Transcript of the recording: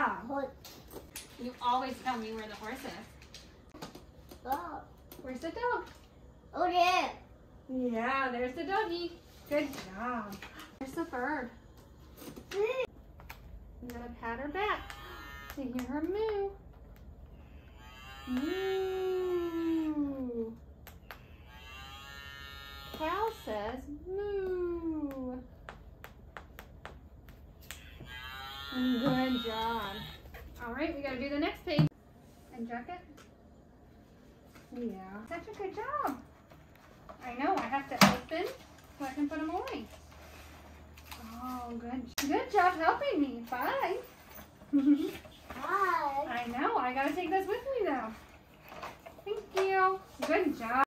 job. You always tell me where the horse is. Dog. Where's the dog? Oh, yeah. Yeah, there's the doggy. Good job. There's the bird. I'm gonna pat her back to hear her moo. Moo. Cow says moo. Good job. All right, we gotta do the next page. And jacket. Yeah, such a good job. I know, I have to open so I can put them away. Oh, good job helping me. Bye. Bye. I know, I gotta take this with me though. Thank you. Good job.